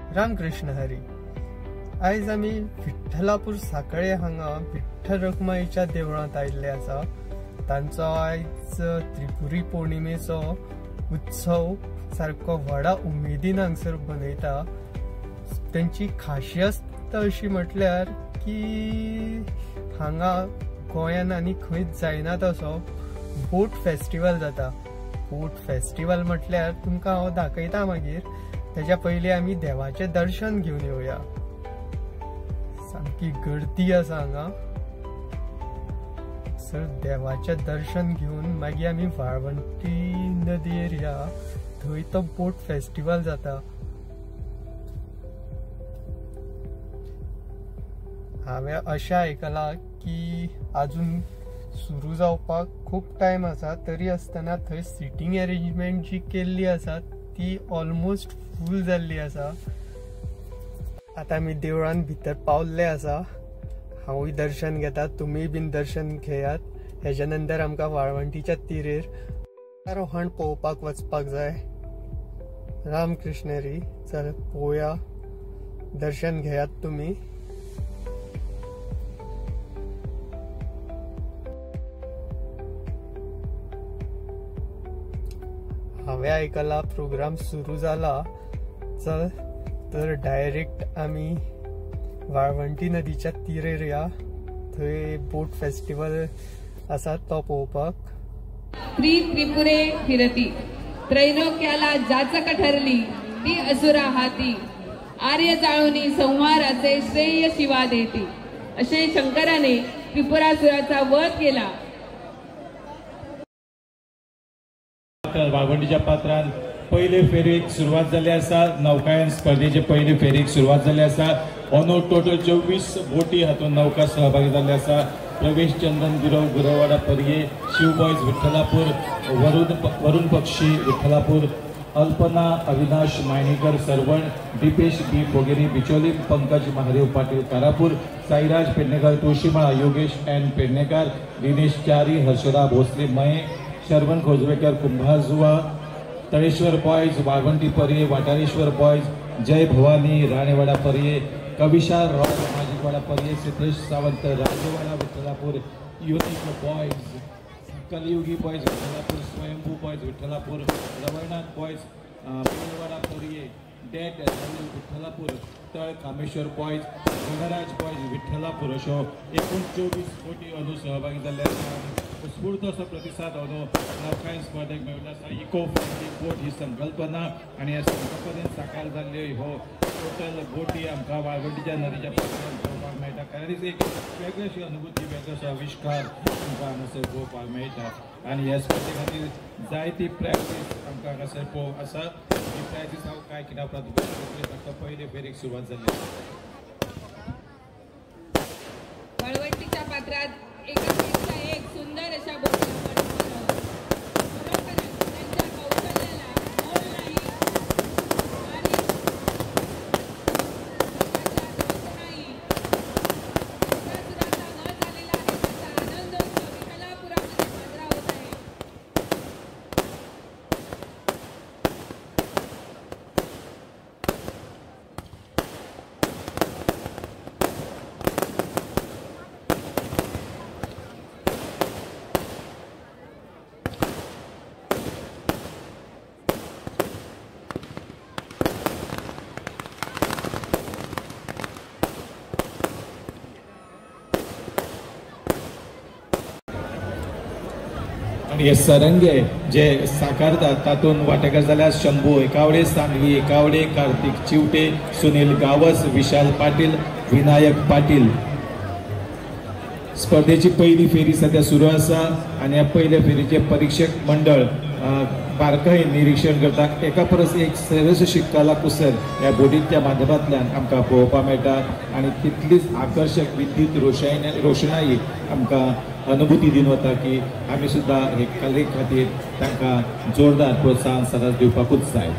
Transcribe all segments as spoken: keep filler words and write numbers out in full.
रामकृष्ण हरी। आयज आमी विठ्ठलापूर साखळे हांगा विठ्ठल रखुमाईच्या देवळांत आयिल्ले आसा। तांचो आयज त्रिपुरी पौर्णिमेचो उत्सव सारको व्हडा उमेदीन हांगसर मनयता। तांची खासियत अशी म्हटल्यार की हांगा गोंयान आनी खंयच जायना तसो बोट फेस्टिवल जाता। बोट फेस्टिवल म्हटल्यार तुमकां हांव दाखयता मागीर। त्याच्या पयलीं आमी देवाचें दर्शन घेवन येवया। सामकी गर्दी आसा हांगा, सर देवाचें दर्शन घेवन मागीर आमी वाळवंटी नदयेर या, थंय तो बोट फेस्टिवल जाता। हांवें अशें आयकलां की अजून सुरू जावपाक खूब टायम आसा, तरी आसतना थंय सिटींग अरेंजमेंट जी केल्ली आसा ती ऑलमोस्ट फूल जाल्ली आसा। आता आमी देवळान भितर पावल्ले आसा। हांवूय दर्शन घेता, तुमी बीन दर्शन घेयात। हेच्या नंतर आमकां वाळवंटीच्या तिरेर आरोहण पळोवपाक वचपाक जाय। रामकृष्ण हरी। चल पळोवया, दर्शन घेयात तुमी। हांवें आयकलां प्रोग्राम सुरू जाला, चल तर डायरेक्ट आमी वाळवंटी नदीच्या तिरेर या, थंय बोट फेस्टिवल आसा तो पळोवपाक। श्री त्रिपुरे फिरती त्रैलोक्याला जाचक ठरली ती असुरा हाती, आर्य जाळूनी संहाराचे श्रेय शिवा देती, असे शंकराने त्रिपुरासुराचा वध केला। वाळवंटीच्या पात्रान पहिले फेरीक सुरुवात जाल्ली आसा। नौकायन स्पर्धेचे पहिले फेरीक सुरुवात जाल्ली आसा। अंदू टोटल चोवीस बोटी हातून नौका सहभागी जाल्ले आसा। प्रवेश चंदन गुरव गुरवाडा पर्ये, शिव बॉयज विठ्ठलापूर, वरुण वरुण पक्षी विठ्ठलापूर, अल्पना अविनाश मायणीकर सरवण, दीपेश बी फोगेरी बिचोली, पंकज महादेव पाटील कारापूर, साईराज पेडणेकर तुळशीमाळा, योगेश एन पेडणेकर, दिनेश चारी, हर्षदा भोसले मये, Sharavana खोजवेकर कुंभाजुवा, Taleshwar boys Walwanti Parye, Vatareshwar boys, Jai Bhavani Ranewada Parye, Kavisha Roy Majikwada Parye, Siddhesh Sawant Rajewada Vitthalapur, unique boys, Kaliyugi boys Vitthalapur, Swayambhu boys Vitthalapur, Ravalnath boys Pilwada Parye, डेट Vitthalapur, Talkameshwar boys, Ganraj boys Vitthalapur अशो एकूण चोवीस कोटी अंदू सहभागी जाल्ले आसा। उत्स्फूर्त असो प्रतिसाद अंदू नौकायन स्पर्धेक मेळिल्लो आसा। इको फ्रेंडली बोट ही संकल्पना आनी ह्या संकल्पनेन साकार जाल्ल्यो हो टोटल बोटी आमकां वाळवंटीच्या नदीच्या पात्रार पळोवपाक मेळटा। खरेंच एक वेगळीशी अनुभूती, वेगळोसो आविश्कार आमकां हांगासर पळोवपाक मेळटा। आनी ह्या स्पर्धे खातीर जायती प्रॅक्टीस आमकां हांगासर पळोवंक आसा। ही प्रॅक्टीस हांव कांय किनापरां तुमकां पयले फेरीक सुरवात जाल्ली आसा। वाळवंटीच्या पात्रात एकापेक्षा एक सुंदर अशा बोटी हे सरंगे जे साकारतात तातून वांटेकार जाल्यार शंभू एकावडे, सांगवी एकावडे, कार्तिक चिवटे, सुनील गावस, विशाल पाटील, विनायक पाटील। स्पर्धेची पहिली फेरी सध्या सुरू आसा आनी ह्या पहिल्या फेरीचे परीक्षक मंडळ बारकायेन निरीक्षण करता। एका परस एक सरस कला कुसर ह्या बोटींच्या माध्यमांतल्यान आमकां पळोवपाक मेळटा आनी तितलीच आकर्षक विद्युत रोषणाई रोषणाई आमकां अनुभूती दिन वता की आमी सुद्दां हे कले खातीर तांकां जोरदार प्रोत्साहन सदांच दिवपाकूच जाय।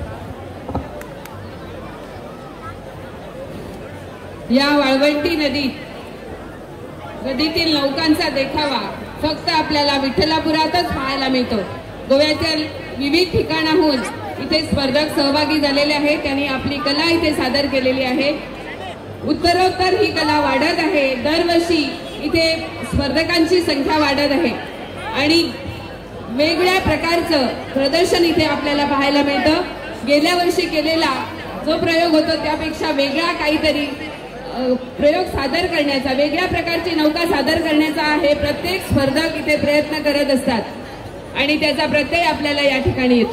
या वाळवंटी नदीत नदीतील नौकांचा देखावा फक्त आपल्याला विठ्ठलापुरातच पाहायला मिळतो। गोव्याच्या विविध ठिकाणाहून इथे स्पर्धक सहभागी झालेले आहेत, त्यांनी आपली कला इथे सादर केलेली आहे। उत्तरोत्तर ही कला वाढत आहे, दरवर्षी इथे स्पर्धकांची संख्या वाढत आहे आणि वेगळ्या प्रकारचं प्रदर्शन इथे आपल्याला पाहायला मिळतं। गेल्या वर्षी केलेला जो प्रयोग होतो त्यापेक्षा वेगळा काहीतरी प्रयोग सादर करण्याचा, वेगळ्या प्रकारची नौका सादर करण्याचा आहे प्रत्येक स्पर्धक इथे प्रयत्न करत असतात आणि त्याचा प्रत्यय आपल्याला या ठिकाणी येतो।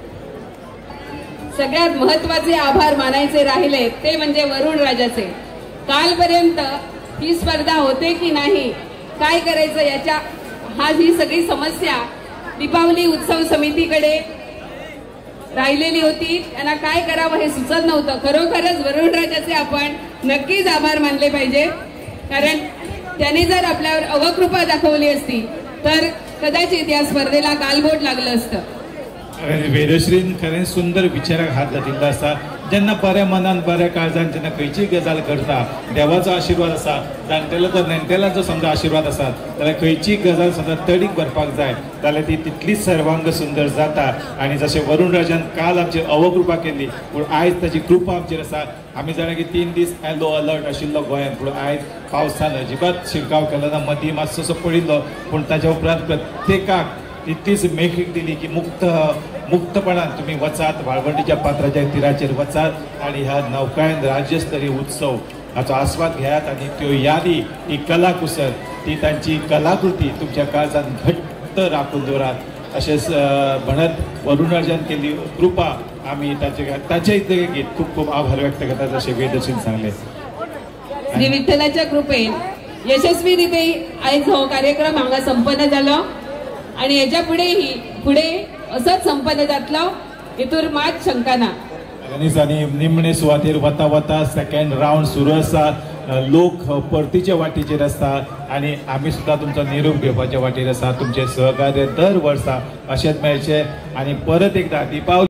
सगळ्यात महत्त्वाचे आभार मानायचे राहिले ते म्हणजे वरुण राजाचे। कालपर्यंत ही स्पर्धा होते की नाही, काय करायचं याच्या हा ही सगळी समस्या दीपावली उत्सव समितीकडे राहिलेली होती। त्यांना काय करावं हे सुचत नव्हतं। खरोखरच वरुण राजाचे आपण नक्कीच आभार मानले पाहिजे, कारण त्याने जर आपल्यावर अवकृपा दाखवली असती तर कदाचित या स्पर्धेला गालबोट लागलं असतं। वेदश्रीन खरें सुंदर विचाराक हात घातिल्लो आसा। जेन्ना बऱ्या मनान बऱ्या काळजान जेन्ना खंयचीय गजाल करता, देवाचो आशिर्वाद आसा, जाणटेलो नेणटेल्यांचो समजा आशिर्वाद आसा, जाल्यार खंयचीय गजाल समजा तडीक भरपाक जाय जाल्यार ती तितलीच सर्वांग सुंदर जाता। आनी जशें वरुण राजान काल आमचेर अवकृपा केली, पूण आयज ताची कृपा आमचेर आसा। आमी जाणा की तीन दीस येलो अलर्ट आशिल्लो गोंयांत, पूण आयज पावसान अजिबात शिरकाव केलो ना, मदीं मातसोसो पडिल्लो, पूण ताच्या उपरांत प्रत्येकाक इतलीच मेकळीक दिली की मुक्त मुक्तपणान तुम्ही वचात, वाळवंटीच्या पात्राच्या तिराचेर वचात आणि ह्या नौकायन राज्यस्तरीय उत्सव हाचो आस्वाद घेयात आणि त्यो यादी, ही कला कुसर, ती तांची कलाकृती तुमच्या काळजान घट्ट राखून दवरात अशेंच म्हणत वरुण राजान केली कृपा आमी ताचे ताचे इतले खूप खूप आभार व्यक्त करतात अशें वेदश्रीन सांगले। श्री विठ्ठलाच्या कृपेन यशस्वीरित्या आयज हो कार्यक्रम हांगा संपन्न जालो आणि याच्या पुढेही पुढे असंच संपन्न जातलो, हेतूर मात शंका ना। आणि निमणे सुवातेर वता वता सेकंड राउंड सुरू आसा, लोक परतीच्या वाटेचेर आसता आणि आमी सुद्धा तुमचो निरोप घेवपाच्या वाटेर आसा। तुमचे सहकार्य दर वर्सा अशेंच मेळचें आणि परत एकदा दीपावली